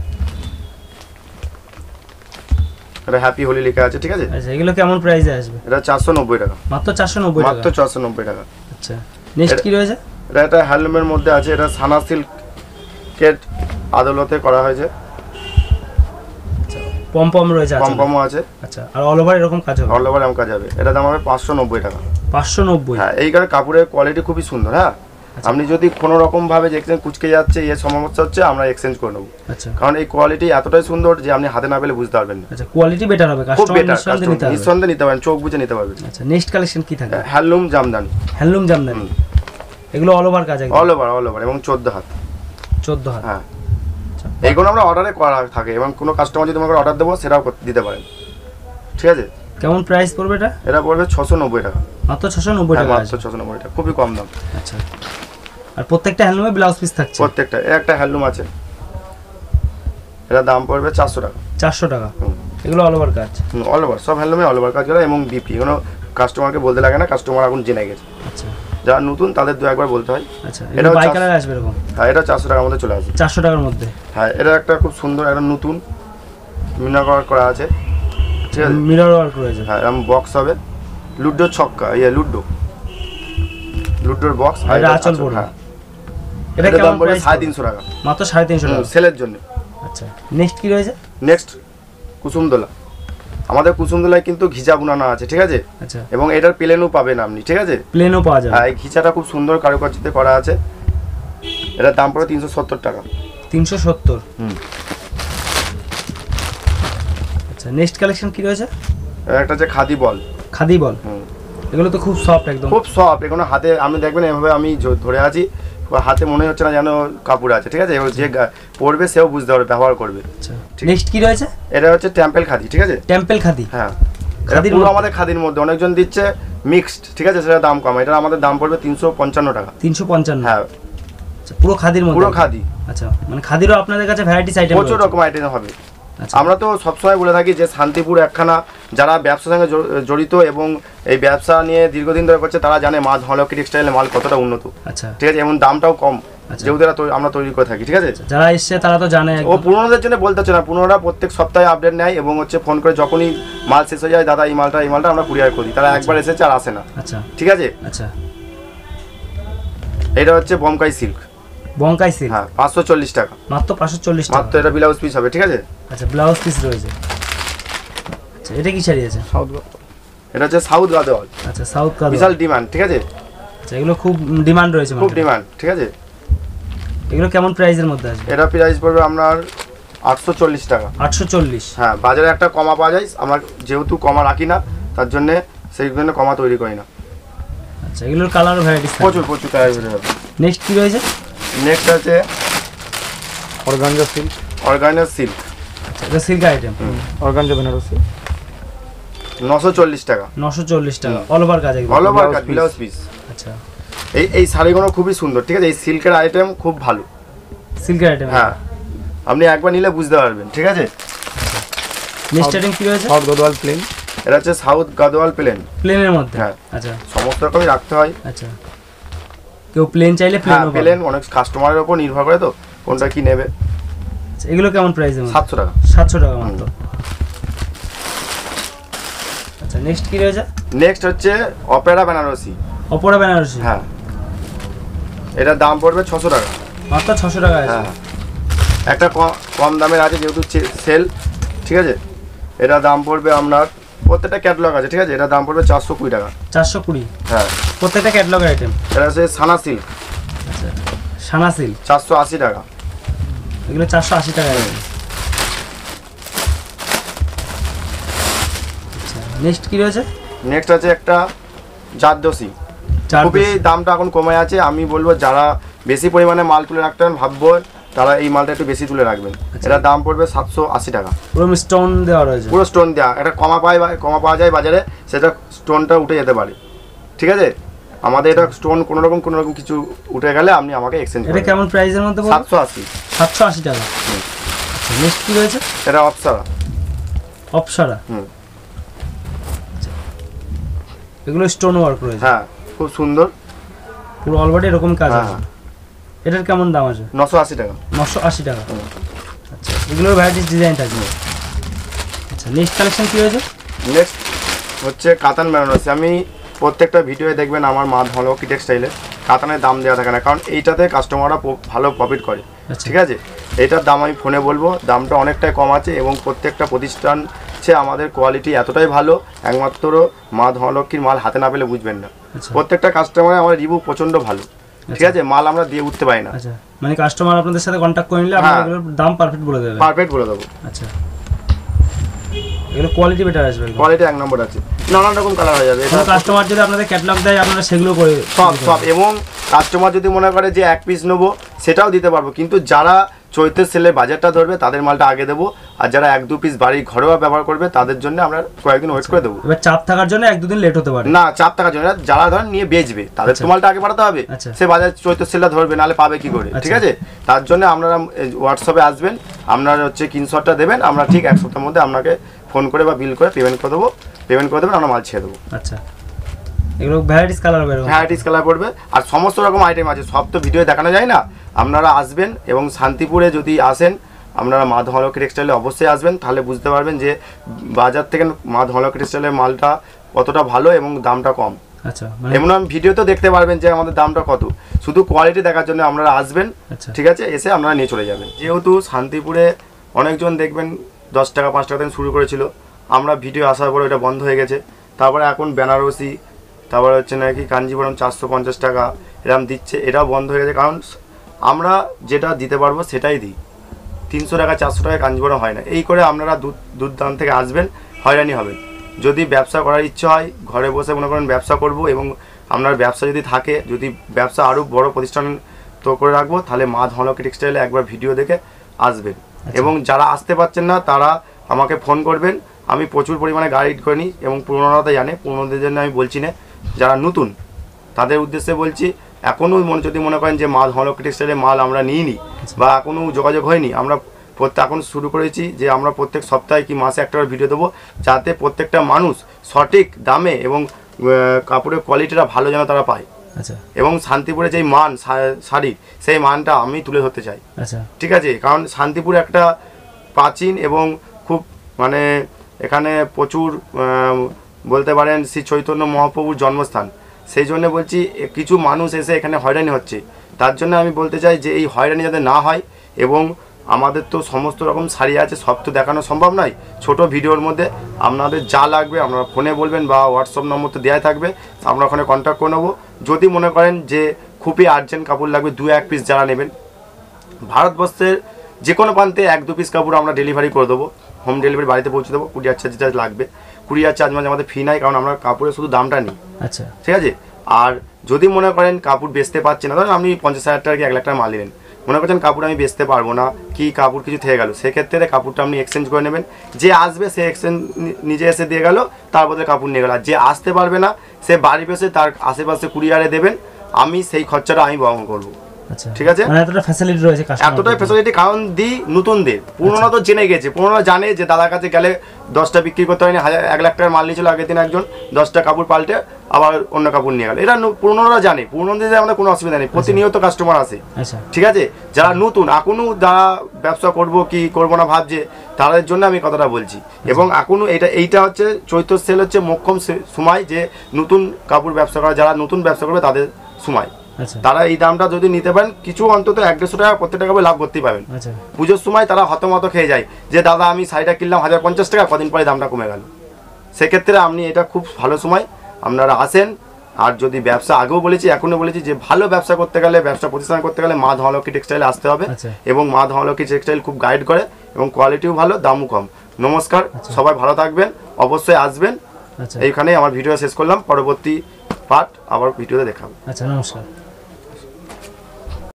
এটা হ্যাপি হোলি লেখা আছে, ঠিক আছে। আচ্ছা এগুলো কেমন প্রাইসে আসবে? এটা চারশো নব্বই টাকা। মাত্র চারশো নব্বই টাকা? মাত্র চারশো নব্বই টাকা। আচ্ছা নেক্সট কি রয়েছে? এটা একটা হ্যান্ডলুমের মধ্যে আছে, এটা সানা সিল্কের আদলতে করা হয়েছে। আচ্ছা পমপম রয়েছে? পমপমও আছে। আচ্ছা আর অল ওভার এরকম কাজ হবে? অল ওভার এরকম কাজ হবে। এটা দাম হবে পাঁচশো নব্বই টাকা। পাঁচশো নব্বই? হ্যাঁ এই কারণে কাপড়ের কোয়ালিটি খুবই সুন্দর। হ্যাঁ আপনি যদি কোনো রকম ভাবে দেখছেন কুচকে যাচ্ছে এর সমস্যা হচ্ছে, আমরা এক্সচেঞ্জ করে নেবো। আচ্ছা কারণ এই কোয়ালিটি এতটাই সুন্দর যে আপনি হাতে না পেলে বুঝতে পারবেন না। আচ্ছা কোয়ালিটি বেটার হবে, কাস্টমার নিঃসন্দেহে নিতে পারবেন, চোখ বুঝে নিতে পারবেন। আচ্ছা নেক্সট কালেকশন কি থাকবে? হ্যান্ডলুম জামদানি। হ্যান্ডলুম জামদানি এগুলো অল ওভার কাজ? অল ওভার অল ওভার এবং চোদ্দ হাত। চোদ্দ হাত। হ্যাঁ, এইগুলো আমরা অর্ডারে করা থাকে এবং কোনো কাস্টমার যদি আমাকে অর্ডার দেবো সেটাও করতে দিতে পারেন, ঠিক আছে। কেমন প্রাইস পড়বে এটা? এটা পড়বে ছশো নব্বই টাকা, মাত্র ছশো নব্বই হ্যাঁ, টাকা মাত্র ছশো নব্বই টাকা, খুবই কম দাম। আচ্ছা, আর প্রত্যেকটা হ্যান্ডলুমে ব্লাউজ পিস থাকছে? প্রত্যেকটা। এ একটা হ্যান্ডলুম আছে, এটা দাম পড়বে চারশো টাকা। চারশো টাকা। এগুলো অল ওভার কাজ? অল ওভার, সব হ্যান্ডলুমে অল ওভার কাজ করা এবং বিপি, কোনো কাস্টমারকে বলতে লাগে না, কাস্টমার এখন জেনে গেছে। আচ্ছা, যারা নতুন তাদের দু একবার বলতে হয়। আচ্ছা, এটা বাই কালার আসবে এরকম? হ্যাঁ, এটা চারশো টাকার মধ্যে চলে আসবে। চারশো টাকার মধ্যে? হ্যাঁ, এটা একটা খুব সুন্দর, একটা নতুন মিনার ওয়ার্ক করা আছে, ঠিক আছে, মিরর ওয়ার্ক রয়েছে। হ্যাঁ, এরকম বক্স হবে, লুডো ছক্কা, ইয়ে লুডো, লুডোর বক্স। আর এটা আঁচল পড়বে? হ্যাঁ, এটা এটা দাম কেমন পড়বে প্রাইস? সাড়ে তিনশো টাকা, মাত্র সাড়ে তিনশো টাকা সেলের জন্য। আচ্ছা, নেক্সট কি রয়েছে? নেক্সট কুসুমদোলা। আমাদের কুসুমদোলায় কিন্তু ঘিচা বুনানো আছে, ঠিক আছে, আচ্ছা, এবং এটার প্লেনও পাবেন আপনি, ঠিক আছে, প্লেনও পাওয়া যাবে? হ্যাঁ, এই ঘিচাটা খুব সুন্দর কারুকার্যতে করা আছে, এটার দাম পড়বে তিনশো সত্তর টাকা। তিনশো সত্তর? হুম। আচ্ছা, নেক্সট কালেকশন কি রয়েছে? একটা হচ্ছে খাদি বল। খাদি বল? হুম, এগুলো তো খুব সফট একদম। খুব সফট, এগুলো হাতে আমি দেখবেন এভাবে আমি জ- ধরে আছি, হাতে মনে হচ্ছে না যেন কাপড় আছে, ঠিক আছে, এবার যে গা- পরবে সেও বুঝতে পারবে, ব্যবহার করবে। আচ্ছা, ঠিক। নেক্সট কি রয়েছে? এটা হচ্ছে টেম্পেল খাদি, ঠিক আছে, টেম্পেল খাদি? হ্যাঁ, খাদির খাদির পুরো মধ্যে? আমাদের খাদির মধ্যে, অনেকজন দিচ্ছে মিক্সড, ঠিক আছে, সেটা দাম কম, এটা আমাদের দাম পড়বে তিনশো পঞ্চান্ন টাকা। তিনশো পঞ্চান্ন? হ্যাঁ, আচ্ছা, পুরো খাদির মধ্যে? পুরো খাদি। আচ্ছা, মানে খাদিরও আপনাদের কাছে ভ্যারাইটিস আইটেম প্রচুর রকম আইটেম হবে। আচ্ছা, আমরা তো সবসময় বলে থাকি যে শান্তিপুর একখানা যারা ব্যবসার সঙ্গে জ- জড়িত এবং এই ব্যবসা নিয়ে দীর্ঘদিন ধরে করছে তারা জানে মা ধনলক্ষ্মী টেক্সটাইলের মাল কতটা উন্নত, আচ্ছা, ঠিক আছে, এবং দামটাও কম, আচ্ছা। যেহেতু এরা তৈ- আমরা তৈরি করে থাকি, ঠিক আছে। যারা এসছে তারা তো জানে ও একদম। পুরোনোদের জন্য বলতে হচ্ছে না, পুরোনোরা প্রত্যেক সপ্তাহে আপডেট নেয় এবং হচ্ছে ফোন করে যখনই মাল শেষ হয়ে যায়, দাদা এই মালটা এই মালটা আমরা কুরিয়ার করি, তারা একবার এসেছে আর আসে না, আচ্ছা, ঠিক আছে। আচ্ছা, এটা হচ্ছে বমকাই সিল্ক, বঙ্কাই সিল্ক? হ্যাঁ, পাঁচশো চল্লিশ টাকা মাত্র পাঁচশো চল্লিশ টাকা? মাত্র, এটা ব্লাউজ পিস হবে, ঠিক আছে। আচ্ছা, ব্লাউজ পিস রয়েছে। আচ্ছা, এটা কি শাড়ি আছে? এটা হচ্ছে সাউথ গাদোয়াল, আচ্ছা, সাউথ কালার? বিশাল ডিমান্ড, ঠিক আছে, আচ্ছা, এগুলো খুব ডিমান্ড রয়েছে খুব market এ। ডিমান্ড, ঠিক আছে। এগুলো কেমন প্রাইসের মধ্যে আছে? এটা প্রাইস পড়বে আপনার আটশো চল্লিশ টাকা। আটশো চল্লিশ? হ্যাঁ, বাজারে একটা কমা পাওয়া যায়, আমরা যেহেতু কমা রাখি না তার জন্যে সেই জন্য কমা তৈরি করি না। আচ্ছা, এগুলোর কালার ভ্যারাইটিস প্রচুর প্রচুর কালার বের হবে। নেক্সট কি রয়েছে? নেক্সট আছে অর্গানজা সিল্ক, অর্গানাইজ সিল্ক, আচ্ছা, এটা সিল্ক আইটেম? অর্গানজা বেনারসি, নশো চল্লিশ টাকা, নশো চল্লিশ টাকা অল ওভার কাজ একদম? অল ওভার কাজ, ব্লাউজ পিস। আচ্ছা, এই এই শাড়িগুলো খুবই সুন্দর, ঠিক আছে, এই সিল্কের আইটেম খুব ভালো, সিল্কের আইটেম? হ্যাঁ, আপনি একবার নিলে বুঝতে পারবেন, ঠিক আছে। নেক্সট আইটেম কি রয়েছে? সাউথ গদওয়াল প্লেন, এটা হচ্ছে সাউথ গাদোয়াল প্লেন, প্লেনের মধ্যে? হ্যাঁ। আচ্ছা, সমস্ত রকমই রাখতে হয়, আচ্ছা, কেউ প্লেন চাইলে হ্যাঁ, প্লেন? প্লেন অনেক কাস্টমারের উপর নির্ভর করে, তো কোনটা কি নেবে। এগুলো কেমন প্রাইসের মধ্যে? সাতশো টাকা। সাতশো টাকা মাত্র? আচ্ছা, নেক্সট কি রয়েছে? নেক্সট হচ্ছে অপেরা বেনারসি, অপরা বেনারসি? হ্যাঁ, এটার দাম পড়বে ছশো টাকা, মাত্র ছশো টাকা আছে? হ্যাঁ, একটা ক- কম দামের আছে যেহেতু সেল, ঠিক আছে, এটা দাম পড়বে আপনার, প্রত্যেকটা ক্যাটালগ আছে, ঠিক আছে, এটা দাম পড়বে চারশো কুড়ি টাকা, চারশো কুড়ি? হ্যাঁ। প্রত্যেকটা ক্যাটালগের আইটেম? এটা হচ্ছে সানা সিল্ক, আচ্ছা, সানা সিল্ক? চারশো আশি টাকা, এগুলো চারশো আশি টাকা আছে? আচ্ছা, নেক্সট কি রয়েছে? নেক্সট আছে একটা জারদোসি, চার খুবই দামটা এখন কমে আছে, আমি বলবো যারা বেশি পরিমাণে মাল তুলে রাখতে পারেন ভাববো তারা এই মালটা একটু বেশি তুলে রাখবেন। এটার দাম পড়বে সাতশো আশি টাকা, পুরো স্টোন দেওয়া রয়েছে? পুরো স্টোন দেওয়া, এটা কমা পায় কমা পাওয়া যায় বাজারে, সেটা স্টোনটা উঠে যেতে পারে, ঠিক আছে, আমাদের এটা স্টোন কোনো রকম কোনো রকম কিছু উঠে গেলে আপনি আমাকে এক্সচেঞ্জ এটা করবেন। কেমন প্রাইসের মধ্যে? সাতশো আশি। সাতশো আশি টাকা? আচ্ছা, নেক্সট কি রয়েছে? এটা অপসারা, অপসারা? হুম, এগুলো স্টোন ওয়ার্ক রয়েছে? হ্যাঁ, খুব সুন্দর, পুরো অলরেডি এরকম কাজ হ্যাঁ, আছে? এটার কেমন দাম আছে? নশো আশি টাকা। নশো আশি টাকা? হুম। আচ্ছা, এগুলোর ভ্যারাইটিস ডিজাইন থাকবে? আচ্ছা, নেক্সট কালেকশন কি রয়েছে? নেক্সট হচ্ছে কাতান বেনারসি, আমি প্রত্যেকটা ভিডিওয়ে দেখবেন আমার মা ধনলক্ষ্মী টেক্সটাইলে কাতানের দাম দেওয়া থাকে না, কারণ এইটাতে কাস্টমাররা ভালো প্রফিট করে, আচ্ছা। ঠিক আছে, এটার দাম আমি ফোনে বলবো, দামটা অনেকটাই কম আছে এবং প্রত্যেকটা প্রতিষ্ঠান হচ্ছে আমাদের কোয়ালিটি এতটাই ভালো, একমাত্র মা ধনলক্ষ্মীর মাল হাতে না পেলে বুঝবেন না। আচ্ছা, প্রত্যেকটা কাস্টমারে আমার রিভিউ প্রচণ্ড ভালো, ঠিক আছে, মাল আমরা দিয়ে উঠতে পারি না, আচ্ছা, মানে কাস্টমার আপনাদের সাথে কন্ট্যাক্ট করে নিলে আপনারা হ্যাঁ। এগুলোর দাম পারফেক্ট বলে দেবেন? পারফেক্ট বলে দেবো। আচ্ছা, এগুলো কোয়ালিটি বেটার আসবে, কোয়ালিটি এক নম্বর আছে, নানান রকম কালার হয়ে যাবে। এটা কাস্টমার যদি আপনাদের ক্যাটালগ দেয় আপনারা সেগুলো করে সব সব এবং কাস্টমার যদি মনে করে যে এক পিস নেবো সেটাও দিতে পারবো, কিন্তু যারা চৈতের সেলে বাজারটা ধরবে তাদের মালটা আগে দেবো, আর যারা এক দু পিস বাড়ি ঘরোয়া ব্যবহার করবে তাদের জন্য আমরা কয়েকদিন ওয়েট করে দেবো। এবার চাপ থাকার জন্য এক দুদিন লেট হতে পারে না, চাপ থাকার জন্য যারা ধরেন নিয়ে বেচবে তাদের তো মালটা আগে পাঠাতে হবে, সে বাজার চৈতের সেলটা ধরবে নাহলে পাবে কি করে, ঠিক আছে? তার জন্য আপনারা হোয়াটসঅ্যাপে আসবেন, আপনারা হচ্ছে স্ক্রিনশটটা দেবেন, আমরা ঠিক এক সপ্তাহের মধ্যে আপনাকে ফোন করে বা বিল করে পেমেন্ট করে দেবো, পেমেন্ট করে দেবেন, আমরা মাল ছেড়ে দেবো। আচ্ছা, এগুলো ভ্যারাইটিস কালার হবে, ভ্যারাইটিস কালার পড়বে, আর সমস্ত রকম আইটেম আছে, সব তো ভিডিও দেখানো যায় না। আপনারা আসবেন এবং শান্তিপুরে যদি আসেন আপনারা মা ধনলক্ষ্মী টেক্সটাইলে অবশ্যই আসবেন, তাহলে বুঝতে পারবেন যে বাজার থেকে মা ধনলক্ষ্মী টেক্সটাইলের মালটা কতটা ভালো এবং দামটা কম। আচ্ছা, এমন ভিডিও তো দেখতে পারবেন যে আমাদের দামটা কত, শুধু কোয়ালিটি দেখার জন্য আপনারা আসবেন, ঠিক আছে? এসে আপনারা নিয়ে চলে যাবেন। যেহেতু শান্তিপুরে অনেকজন দেখবেন দশ টাকা পাঁচ টাকা থেকে শুরু করেছিল, আমরা ভিডিও আসার পরে ওটা বন্ধ হয়ে গেছে, তারপরে এখন বেনারসি, তারপরে হচ্ছে নাকি কাঞ্জিপুরম চারশো পঞ্চাশ টাকা এরকম দিচ্ছে, এটাও বন্ধ হয়ে গেছে, কারণ আমরা যেটা দিতে পারবো সেটাই দিই। তিনশো টাকা চারশো টাকা কাঞ্জিপুরম হয় না, এই করে আপনারা দূর দূর দাম থেকে আসবেন, হয়রানি হবেন। যদি ব্যবসা করার ইচ্ছে হয় ঘরে বসে মনে করেন ব্যবসা করব, এবং আপনার ব্যবসা যদি থাকে, যদি ব্যবসা আরও বড় প্রতিষ্ঠান তো করে রাখবো, তাহলে মা ধনলক্ষ্মী টেক্সটাইলে একবার ভিডিও দেখে আসবেন। এবং যারা আসতে পারছেন না তারা আমাকে ফোন করবেন, আমি প্রচুর পরিমাণে গাইড করে নিই এবং পুরোনোটা জানে, পুরোনোদের জন্য আমি বলছি না, যারা নতুন তাদের উদ্দেশ্যে বলছি, এখনও মনে যদি মনে করেন যে মা ধনলক্ষ্মী টেক্সটাইলের মাল আমরা নিইনি বা এখনও যোগাযোগ হয়নি, আমরা প্রত্যেক এখন শুরু করেছি যে আমরা প্রত্যেক সপ্তাহে কি মাসে একটা ভিডিও দেবো, যাতে প্রত্যেকটা মানুষ সঠিক দামে এবং কাপড়ের কোয়ালিটিটা ভালো যেন তারা পায়। আচ্ছা, এবং শান্তিপুরে যেই মান শাড়ির সেই মানটা আমি তুলে ধরতে চাই। আচ্ছা, ঠিক আছে, কারণ শান্তিপুর একটা প্রাচীন এবং খুব মানে এখানে প্রচুর বলতে পারেন শ্রী চৈতন্য মহাপ্রভুর জন্মস্থান, সেই জন্য বলছি কিছু মানুষ এসে এখানে হয়রানি হচ্ছে, তার জন্য আমি বলতে চাই যে এই হয়রানি যাতে না হয়। এবং আমাদের তো সমস্ত রকম শাড়ি আছে, সব তো দেখানো সম্ভব নয়, ছোট ভিডিওর মধ্যে আপনাদের যা লাগবে আপনারা ফোনে বলবেন বা হোয়াটসঅ্যাপ নম্বর তো দেওয়াই থাকবে, আমরা ওখানে কন্ট্যাক্ট করে নেবো। যদি মনে করেন যে খুবই আর্জেন্ট কাপড় লাগবে, দু এক পিস যারা নেবেন, ভারতবর্ষের যে কোনো প্রান্তে এক দু পিস কাপড় আমরা ডেলিভারি করে দেবো, হোম ডেলিভারি বাড়িতে পৌঁছে দেবো, কুরিয়ার চার্জ যেটা লাগবে, কুরিয়ার চার্জ মানে আমাদের ফি নাই, কারণ আমরা কাপড়ের শুধু দামটা নিই। আচ্ছা, ঠিক আছে। আর যদি মনে করেন কাপড় বেচতে পারছেন না, ধরেন আপনি পঞ্চাশ হাজার টাকা কি এক লাখ টাকা মাল নিলেন, মনে করছেন কাপড় আমি বেচতে পারবো না, কি কাপড় কিছু থেকে গেল, সেক্ষেত্রে কাপড়টা আপনি এক্সচেঞ্জ করে নেবেন, যে আসবে সে এক্সচেঞ্জ নিজে এসে দিয়ে গেল, তার বদলে কাপড় নিয়ে গেল, আর যে আসতে পারবে না সে বাড়ি বসে তার আশেপাশে কুরিয়ারে দেবেন, আমি সেই খরচাটা আমি বহন করবো। ঠিক আছে, এতটা ফ্যাসিলিটি রয়েছে, এতটাই ফ্যাসিলিটি কারণ দিই নতুনদের, পুরোনো তো জেনে গেছে, পুরোনো জানে যে দাদার কাছে গেলে দশটা বিক্রি করতে হয়নি, হাজার এক লাখ টাকার মাল নিয়েছিল আগের দিন একজন, দশটা কাপড় পাল্টে আবার অন্য কাপড় নিয়ে গেল, এটা পুরোনোরা জানে, পুরোনোদের আমাদের কোনো অসুবিধা নেই, প্রতিনিয়ত কাস্টমার আসে। ঠিক আছে, যারা নতুন এখনো যারা ব্যবসা করব কি করবো না ভাবছে, তাদের জন্য আমি কথাটা বলছি। এবং এখনো এটা এইটা হচ্ছে চৈত্র সেল হচ্ছে মোক্ষম সময়, যে নতুন কাপড় ব্যবসা করা, যারা নতুন ব্যবসা করবে তাদের সময়, তারা এই দামটা যদি নিতে পারেন, কিছু অন্তত এক দেড়শো টাকা প্রত্যেক টাকা লাভ করতেই পারবেন। পুজোর সময় তারা হতমত খেয়ে যায় যে দাদা আমি শাড়িটা কিনলাম হাজার পঞ্চাশ টাকা, কদিন পরে দামটা কমে গেল, সেক্ষেত্রে আপনি এটা খুব ভালো সময়, আপনারা আসেন। আর যদি ব্যবসা আগেও বলেছি এখনও বলেছি যে ভালো ব্যবসা করতে গেলে, ব্যবসা প্রতিষ্ঠান করতে গেলে মা ধনলক্ষ্মী টেক্সটাইলে আসতে হবে, এবং মা ধনলক্ষ্মী টেক্সটাইল খুব গাইড করে এবং কোয়ালিটিও ভালো, দামও কম। নমস্কার, সবাই ভালো থাকবেন, অবশ্যই আসবেন। এইখানেই আমার ভিডিও শেষ করলাম, পরবর্তী পার্ট আবার ভিডিওতে দেখাবো। আচ্ছা, নমস্কার।